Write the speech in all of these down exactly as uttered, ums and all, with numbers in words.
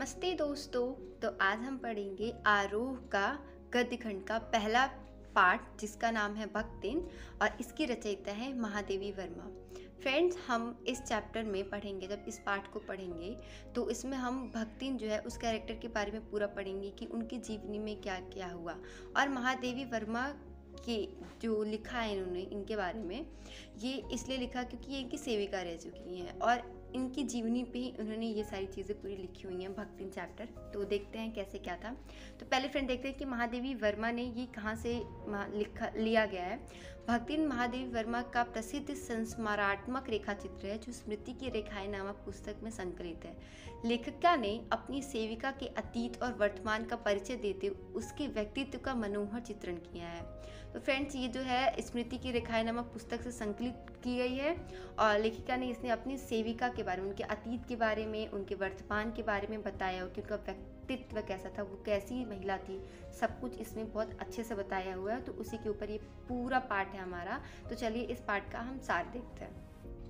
नमस्ते दोस्तों। तो आज हम पढ़ेंगे आरोह का गद्य खंड का पहला पाठ जिसका नाम है भक्तिन और इसकी रचयिता है महादेवी वर्मा। फ्रेंड्स, हम इस चैप्टर में पढ़ेंगे, जब इस पाठ को पढ़ेंगे तो इसमें हम भक्तिन जो है उस कैरेक्टर के बारे में पूरा पढ़ेंगे कि उनकी जीवनी में क्या क्या हुआ। और महादेवी वर्मा के जो लिखा है इन्होंने इनके बारे में, ये इसलिए लिखा क्योंकि ये इनकी सेविका रह चुकी हैं और इनकी जीवनी पे ही उन्होंने ये सारी चीज़ें पूरी लिखी हुई हैं भक्तिन चैप्टर। तो देखते हैं कैसे क्या था। तो पहले फ्रेंड देखते हैं कि महादेवी वर्मा ने ये कहाँ से लिखा लिया गया है। भक्तिन महादेवी वर्मा का प्रसिद्ध संस्मरणात्मक रेखा चित्र है जो स्मृति की रेखाएं नामक पुस्तक में संकलित है। लेखिका ने अपनी सेविका के अतीत और वर्तमान का परिचय देते उसके व्यक्तित्व का मनोहर चित्रण किया है। तो फ्रेंड्स, ये जो है स्मृति की रेखाएं नामक पुस्तक से संकलित की गई है और लेखिका ने इसने अपनी सेविका के बारे में, उनके अतीत के बारे में, उनके वर्तमान के बारे में बताया और कि उनका व्यक्तित्व कैसा था, वो कैसी महिला थी, सब कुछ इसमें बहुत अच्छे से बताया हुआ है। तो उसी के ऊपर ये पूरा पाठ है हमारा। तो चलिए इस पाठ का हम सार देखते हैं।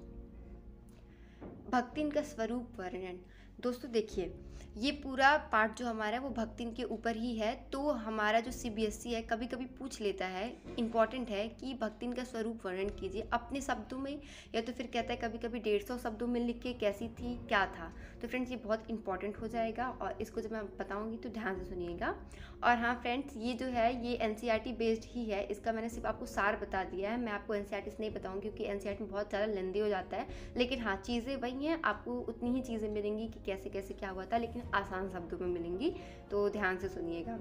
भक्तिन का स्वरूप वर्णन। दोस्तों देखिए, ये पूरा पाठ जो हमारा है वो भक्तिन के ऊपर ही है। तो हमारा जो सीबीएसई है कभी कभी पूछ लेता है, इम्पॉर्टेंट है कि भक्तिन का स्वरूप वर्णन कीजिए अपने शब्दों में, या तो फिर कहता है कभी कभी डेढ़ सौ शब्दों में लिख के कैसी थी, क्या था। तो फ्रेंड्स, ये बहुत इंपॉर्टेंट हो जाएगा और इसको जब मैं बताऊँगी तो ध्यान से सुनिएगा। और हाँ फ्रेंड्स, ये जो है ये एनसीईआरटी बेस्ड ही है। इसका मैंने सिर्फ आपको सार बता दिया है, मैं आपको एनसीईआरटी से नहीं बताऊँगी क्योंकि एनसीईआरटी में बहुत ज़्यादा लेंदी हो जाता है। लेकिन हाँ, चीज़ें वही हैं, आपको उतनी ही चीज़ें मिलेंगी कि कैसे कैसे क्या हुआ था, लेकिन आसान शब्दों में मिलेंगी। तो ध्यान से सुनिएगा।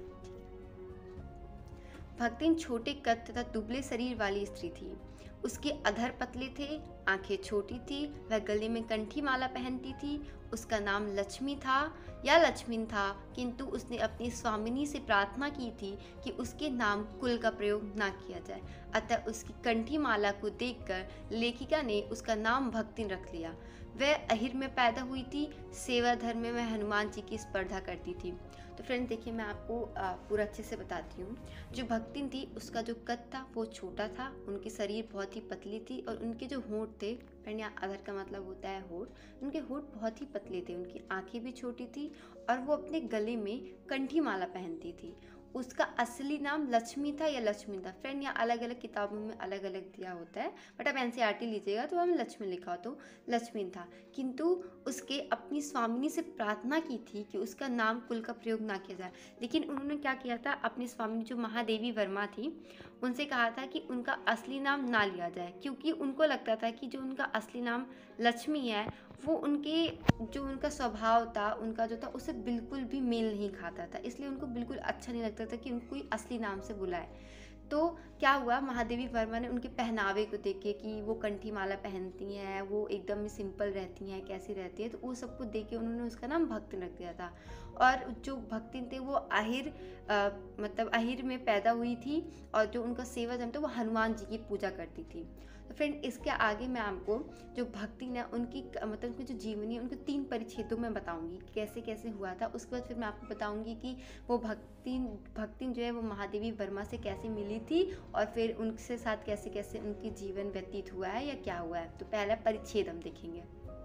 भक्तिन छोटे कद तथा दुबले शरीर वाली स्त्री थी। उसके अधर पतले थे, आंखें छोटी थी, वह गले में कंठी माला पहनती थी। उसका नाम लक्ष्मी था या लक्ष्मीन था, किंतु उसने अपनी स्वामिनी से प्रार्थना की थी कि उसके नाम कुल का प्रयोग ना किया जाए। अतः उसकी कंठी माला को देखकर लेखिका ने उसका नाम भक्तिन रख लिया। वह अहिर में पैदा हुई थी। सेवा धर्म में वह हनुमान जी की स्पर्धा करती थी। तो फ्रेंड्स देखिए, मैं आपको पूरा अच्छे से बताती हूँ। जो भक्तिन थी उसका जो कद था वो छोटा था, उनकी शरीर बहुत ही पतली थी और उनके जो होंठ थे, फ्रेंड यहाँ अधर का मतलब होता है होंठ, उनके होंठ बहुत ही पतले थे, उनकी आंखें भी छोटी थी और वो अपने गले में कंठी माला पहनती थी। उसका असली नाम लक्ष्मी था या लक्ष्मी था। फ्रेंड यहाँ अलग अलग किताबों में अलग अलग दिया होता है, बट आप एनसीईआरटी लीजिएगा तो हम लक्ष्मी लिखा तो लक्ष्मी था। किंतु उसके अपनी स्वामिनी से प्रार्थना की थी कि उसका नाम कुल का प्रयोग ना किया जाए। लेकिन उन्होंने क्या किया था, अपनी स्वामिनी जो महादेवी वर्मा थी उनसे कहा था कि उनका असली नाम ना लिया जाए, क्योंकि उनको लगता था कि जो उनका असली नाम लक्ष्मी है वो उनके जो उनका स्वभाव था, उनका जो था उससे बिल्कुल भी मेल नहीं खाता था। इसलिए उनको बिल्कुल अच्छा नहीं लगता था कि उनको कोई असली नाम से बुलाए। तो क्या हुआ, महादेवी वर्मा ने उनके पहनावे को देख के कि वो कंठी माला पहनती हैं, वो एकदम सिंपल रहती हैं, कैसी रहती है, तो वो सब कुछ देख के उन्होंने उसका नाम भक्तिन रख दिया था। और जो भक्तिन थे वो अहिर आ, मतलब अहिर में पैदा हुई थी और जो उनका सेवा धर्म था वो हनुमान जी की पूजा करती थी। तो फ्रेंड, इसके आगे मैं आपको जो भक्तिन है उनकी मतलब उनकी जो जीवनी है उनको तीन परिच्छेदों में बताऊंगी कैसे कैसे हुआ था। उसके बाद फिर मैं आपको बताऊंगी कि वो भक्तिन भक्तिन जो है वो महादेवी वर्मा से कैसे मिली थी और फिर उनके साथ कैसे कैसे उनकी जीवन व्यतीत हुआ है या क्या हुआ है। तो पहला परिच्छेद हम देखेंगे,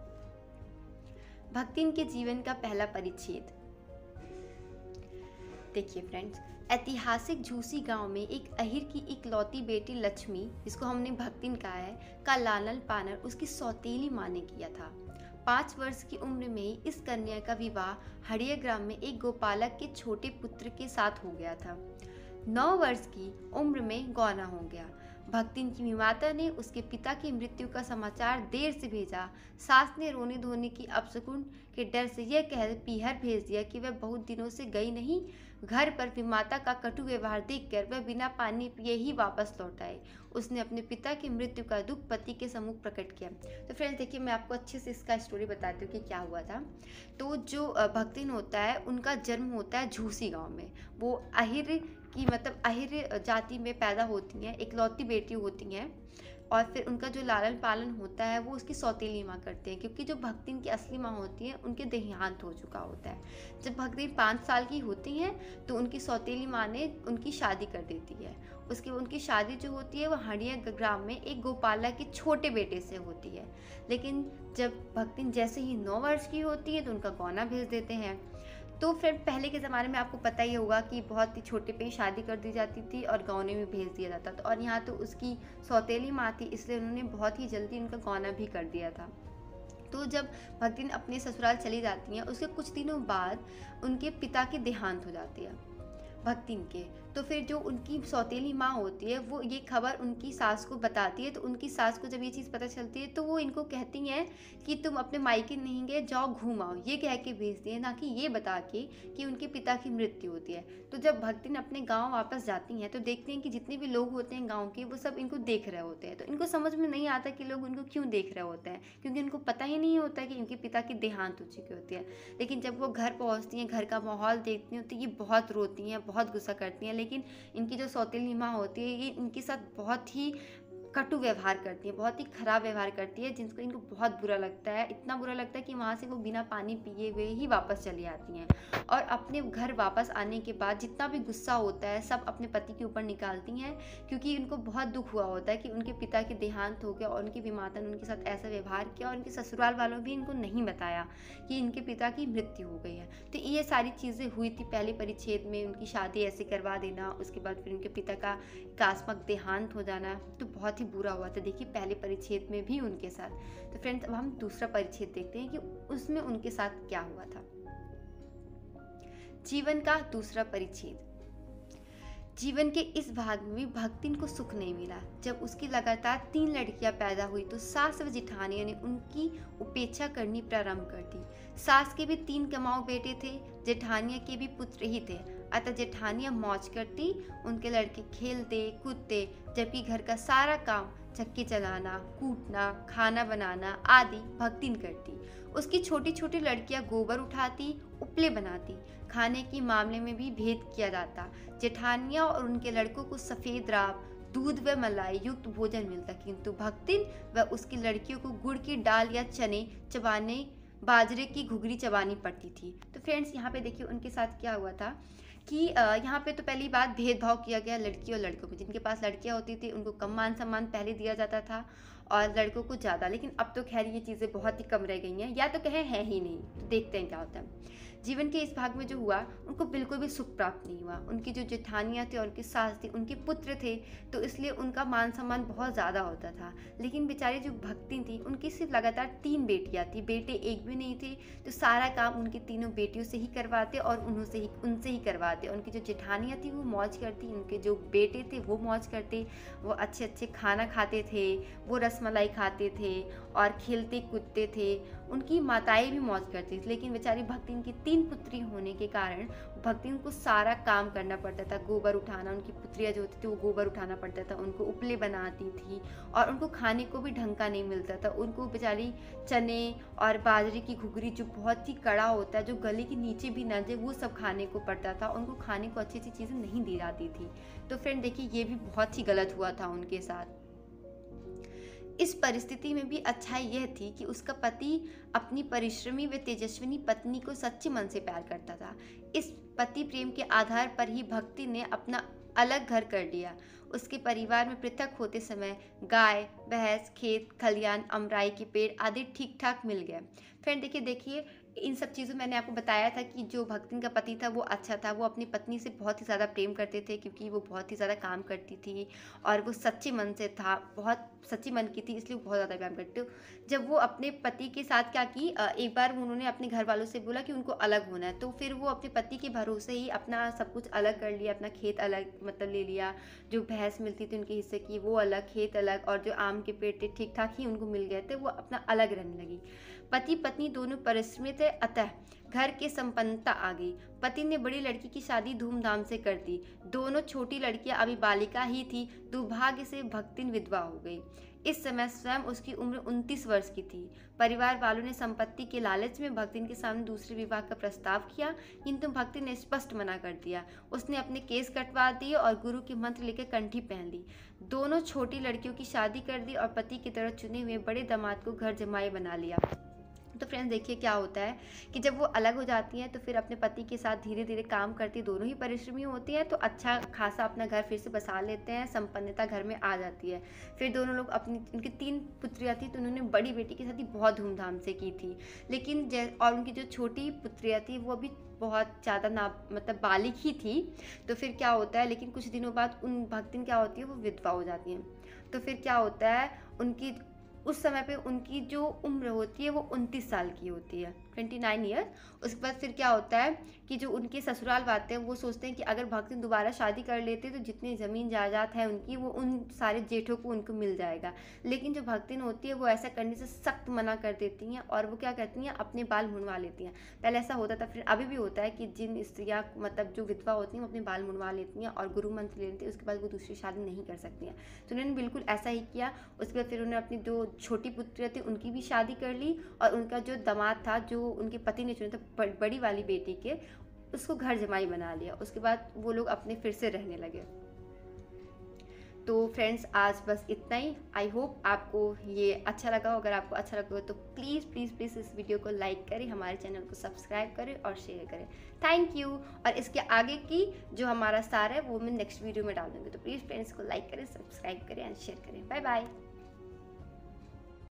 भक्तिन के जीवन का पहला परिच्छेद। देखिए फ्रेंड्स, ऐतिहासिक झूसी गांव में एक अहिर की इकलौती बेटी लक्ष्मी, जिसको हमने भक्तिन कहा है, का लालन पालन उसकी सौतेली माँ ने किया था। पाँच वर्ष की उम्र में ही इस कन्या का विवाह हड़िया ग्राम में एक गोपालक के छोटे पुत्र के साथ हो गया था। नौ वर्ष की उम्र में गौना हो गया। भक्तिन की माता ने उसके पिता की मृत्यु का समाचार देर से भेजा। सास ने रोने धोने की अपशकुन के डर से यह कह पीहर भेज दिया कि वह बहुत दिनों से गई नहीं। घर पर विमाता का कटु व्यवहार देखकर वह बिना पानी पिए ही वापस लौट आए। उसने अपने पिता की मृत्यु का दुख पति के सम्मुख प्रकट किया। तो फ्रेंड्स देखिए, मैं आपको अच्छे से इसका स्टोरी बताती हूँ कि क्या हुआ था। तो जो भक्तिन होता है उनका जन्म होता है झूसी गाँव में। वो अहिर की मतलब अहिर जाति में पैदा होती हैं, इकलौती बेटी होती हैं और फिर उनका जो लालन पालन होता है वो उसकी सौतेली माँ करते हैं, क्योंकि जो भक्तिन की असली माँ होती है उनके देहांत हो चुका होता है। जब भक्तिन पाँच साल की होती हैं तो उनकी सौतेली माँ ने उनकी शादी कर देती है उसके उनकी शादी जो होती है वो हंडिया ग्राम में एक गोपाला के छोटे बेटे से होती है। लेकिन जब भक्तिन जैसे ही नौ वर्ष की होती है तो उनका गौना भेज देते हैं। तो फिर पहले के ज़माने में आपको पता ही होगा कि बहुत ही छोटे पे ही शादी कर दी जाती थी और गौने में भेज दिया जाता था, और यहाँ तो उसकी सौतेली माँ थी, इसलिए उन्होंने बहुत ही जल्दी उनका गौना भी कर दिया था। तो जब भक्तिन अपने ससुराल चली जाती हैं, उसके कुछ दिनों बाद उनके पिता की देहांत हो जाती है भक्तिन के। तो फिर जो उनकी सौतेली माँ होती है वो ये खबर उनकी सास को बताती है। तो उनकी सास को जब ये चीज़ पता चलती है तो वो इनको कहती हैं कि तुम अपने मायके नहीं गए, जाओ घूम आओ, ये कह के भेजती है, ना कि ये बता के कि उनके पिता की मृत्यु होती है। तो जब भक्तिन अपने गाँव वापस जाती हैं तो देखती हैं कि जितने भी लोग होते हैं गाँव के, वो सब इनको देख रहे होते हैं। तो इनको समझ में नहीं आता कि लोग उनको क्यों देख रहे होते हैं, क्योंकि उनको पता ही नहीं होता कि इनके पिता की देहांत हो चुकी होती है। लेकिन जब वो घर पहुँचती हैं, घर का माहौल देखती हैं, तो ये बहुत रोती हैं, बहुत गुस्सा करती हैं। लेकिन इनकी जो सौतेली माँ होती है ये इनके साथ बहुत ही कटु व्यवहार करती है, बहुत ही खराब व्यवहार करती है, जिनको इनको बहुत बुरा लगता है। इतना बुरा लगता है कि वहाँ से वो बिना पानी पिए हुए ही वापस चली आती हैं। और अपने घर वापस आने के बाद जितना भी गुस्सा होता है सब अपने पति के ऊपर निकालती हैं, क्योंकि इनको बहुत दुख हुआ होता है कि उनके पिता के देहांत हो गया और उनकी बीमाता ने उनके साथ ऐसा व्यवहार किया, और उनके ससुराल वालों भी इनको नहीं बताया कि इनके पिता की मृत्यु हो गई है। तो ये सारी चीज़ें हुई थी पहले परिच्छेद में, उनकी शादी ऐसे करवा देना, उसके बाद फिर उनके पिता का आकस्मिक देहांत हो जाना, तो बहुत ही बुरा हुआ था। देखिए पहले परिच्छेद में भी उनके साथ। तो फ्रेंड्स अब हम दूसरा परिच्छेद देखते हैं कि उसमें उनके साथ क्या हुआ था। जीवन का दूसरा परिच्छेद। जीवन के इस भाग में भी भक्तिन को सुख नहीं मिला। जब उसकी लगातार तीन लड़कियां पैदा हुई तो सास व जेठानिया ने उनकी उपेक्षा करनी प्रारंभ कर दी। सास के भी तीन कमाऊ बेटे थे, जेठानिया के भी पुत्र ही थे, अतः जेठानिया मौज करती, उनके लड़के खेलते कूदते, जबकि घर का सारा काम चक्की चलाना, कूटना, खाना बनाना आदि भक्तिन करती। उसकी छोटी छोटी लड़कियां गोबर उठाती, उपले बनाती। खाने के मामले में भी भेद किया जाता। जेठानिया और उनके लड़कों को सफ़ेद राब, दूध व मलाई युक्त भोजन मिलता, किंतु भक्तिन व उसकी लड़कियों को गुड़ की डाल या चने चबाने, बाजरे की घुघरी चबानी पड़ती थी। तो फ्रेंड्स यहाँ पे देखिए उनके साथ क्या हुआ था कि यहाँ पे तो पहली बात भेदभाव किया गया लड़की और लड़कों में। जिनके पास लड़कियाँ होती थी उनको कम मान सम्मान पहले दिया जाता था और लड़कों को ज़्यादा। लेकिन अब तो खैर ये चीज़ें बहुत ही कम रह गई हैं, या तो कहें है ही नहीं। तो देखते हैं क्या होता है। जीवन के इस भाग में जो हुआ उनको बिल्कुल भी सुख प्राप्त नहीं हुआ। उनकी जो जेठानियाँ थी और उनकी सास थी, उनके पुत्र थे, तो इसलिए उनका मान सम्मान बहुत ज़्यादा होता था। लेकिन बेचारी जो भक्ति थी उनकी सिर्फ लगातार तीन बेटियाँ थी, बेटे एक भी नहीं थे। तो सारा काम उनकी तीनों बेटियों से ही करवाते और उन्हों से ही उनसे ही करवाते। उनकी जो जेठानियाँ थी वो मौज करती, उनके जो बेटे थे वो मौज करते, वो अच्छे अच्छे खाना खाते थे, वो रसमलाई खाते थे और खेलते कूदते थे। उनकी माताएं भी मौज करती थी। लेकिन बेचारी भक्तिन की तीन पुत्री होने के कारण भक्तिन को सारा काम करना पड़ता था। गोबर उठाना, उनकी पुत्रियां जो होती थी वो गोबर उठाना पड़ता था, उनको उपले बनाती थी और उनको खाने को भी ढंग का नहीं मिलता था। उनको बेचारी चने और बाजरे की घुघरी जो बहुत ही कड़ा होता है, जो गले के नीचे भी न जाए, वो सब खाने को पड़ता था। उनको खाने को अच्छी अच्छी चीज़ें नहीं दी जाती थी। तो फ्रेंड देखिए ये भी बहुत ही गलत हुआ था उनके साथ। इस परिस्थिति में भी अच्छाई यह थी कि उसका पति अपनी परिश्रमी व तेजस्विनी पत्नी को सच्चे मन से प्यार करता था। इस पति प्रेम के आधार पर ही भक्ति ने अपना अलग घर कर लिया। उसके परिवार में पृथक होते समय गाय, भैंस, खेत, खलियान, अमराई के पेड़ आदि ठीक ठाक मिल गए। फ्रेंड देखिए देखिए इन सब चीज़ों मैंने आपको बताया था कि जो भक्तिन का पति था वो अच्छा था, वो अपनी पत्नी से बहुत ही ज़्यादा प्रेम करते थे, क्योंकि वो बहुत ही ज़्यादा काम करती थी और वो सच्चे मन से था, बहुत सच्ची मन की थी, इसलिए वो बहुत ज़्यादा काम करते हो। जब वो अपने पति के साथ क्या की, एक बार उन्होंने अपने घर वालों से बोला कि उनको अलग होना है, तो फिर वो अपने पति के भरोसे ही अपना सब कुछ अलग कर लिया। अपना खेत अलग मतलब ले लिया, जो भैंस मिलती थी उनके हिस्से की वो अलग, खेत अलग, और जो आम के पेड़ थे ठीक ठाक ही उनको मिल गए थे, वो अपना अलग रहने लगी। पति पत्नी दोनों परिश्रमी थे, अतः घर के संपन्नता आ गई। पति ने बड़ी लड़की की शादी धूमधाम से कर दी। दोनों छोटी लड़कियां अभी बालिका ही थी। दुर्भाग्य से भक्तिन विधवा हो गई। इस समय स्वयं उसकी उम्र उनतीस वर्ष की थी। परिवार वालों ने संपत्ति के लालच में भक्तिन के सामने दूसरे विवाह का प्रस्ताव किया, किंतु भक्तिन ने स्पष्ट मना कर दिया। उसने अपने केस कटवा दिए और गुरु के मंत्र लेकर कंठी पहन ली। दोनों छोटी लड़कियों की शादी कर दी और पति की तरह चुने हुए बड़े दामाद को घर जमाई बना लिया। तो फ्रेंड्स देखिए क्या होता है कि जब वो अलग हो जाती हैं तो फिर अपने पति के साथ धीरे धीरे काम करती, दोनों ही परिश्रमी होती हैं, तो अच्छा खासा अपना घर फिर से बसा लेते हैं, संपन्नता घर में आ जाती है। फिर दोनों लोग अपनी, उनकी तीन पुत्रियाँ थी तो उन्होंने बड़ी बेटी की शादी बहुत धूमधाम से की थी, लेकिन जै और उनकी जो छोटी पुत्रियाँ थी वो अभी बहुत ज़्यादा ना मतलब बालिग ही थी। तो फिर क्या होता है, लेकिन कुछ दिनों बाद उन भक्तिन क्या होती है, वो विधवा हो जाती हैं। तो फिर क्या होता है, उनकी उस समय पे उनकी जो उम्र होती है वो उनतीस साल की होती है, ट्वेंटी नाइन ईयर। उसके बाद फिर क्या होता है कि जो उनके ससुराल वाले हैं वो सोचते हैं कि अगर भक्तिन दोबारा शादी कर लेते तो जितनी ज़मीन जायदाद है उनकी वो उन सारे जेठों को उनको मिल जाएगा। लेकिन जो भक्तिन होती है वो ऐसा करने से सख्त मना कर देती हैं और वो क्या करती हैं, अपने बाल मुंडवा लेती हैं। पहले ऐसा होता था, फिर अभी भी होता है कि जिन स्त्रियाँ मतलब जो विधवा होती हैं वो अपने बाल मुंडवा लेती हैं और गुरु मंत्र ले लेती हैं, उसके बाद वो दूसरी शादी नहीं कर सकती हैं। तो उन्होंने बिल्कुल ऐसा ही किया। उसके बाद फिर उन्होंने अपनी जो छोटी पुत्री थी उनकी भी शादी कर ली और उनका जो दामाद था जो उनके पति ने चुना था बड़ी वाली बेटी के, उसको घर जमाई बना लिया। उसके बाद वो लोग अपने फिर से रहने लगे। तो फ्रेंड्स आज बस इतना ही। आई होप आपको ये अच्छा लगा हो। अगर आपको अच्छा लगा हो तो प्लीज़ प्लीज़ प्लीज़ इस वीडियो को लाइक करें, हमारे चैनल को सब्सक्राइब करें और शेयर करें। Thank you. और इसके आगे की जो हमारा सार है वो मैं नेक्स्ट वीडियो में डाल दूँगी, तो प्लीज़ फ्रेंड्स को लाइक करें, सब्सक्राइब करें एंड शेयर करें। Bye bye.